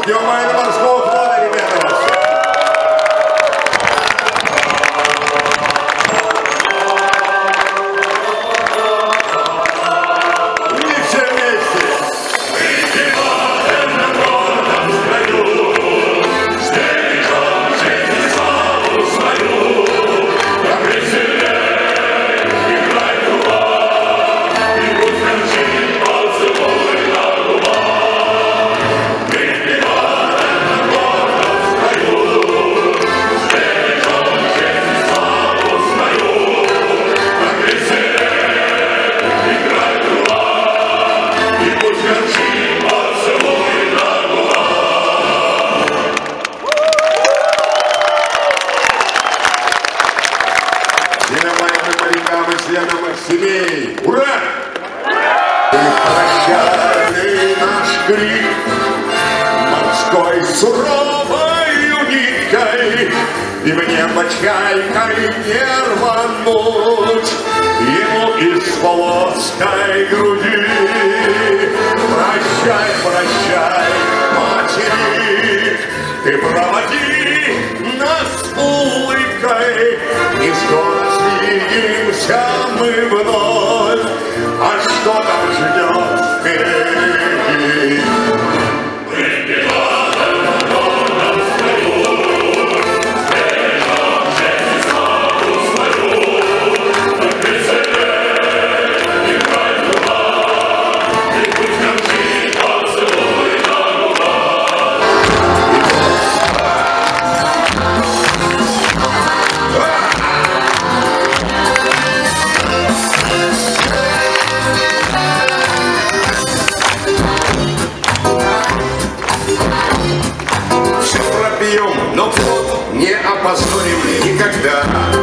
Ждем военно-морского флота, ребята, вас. Членам их семей. Ура! И прощальный наш крик морской суровой ниткой, и в небо чайкой не рвануть ему из полоской груди. Прощай, прощай, материк, ты проводи нас улыбкой, и скоро свидимся мы вновь, а что там ждет впереди? Но не опозорим никогда.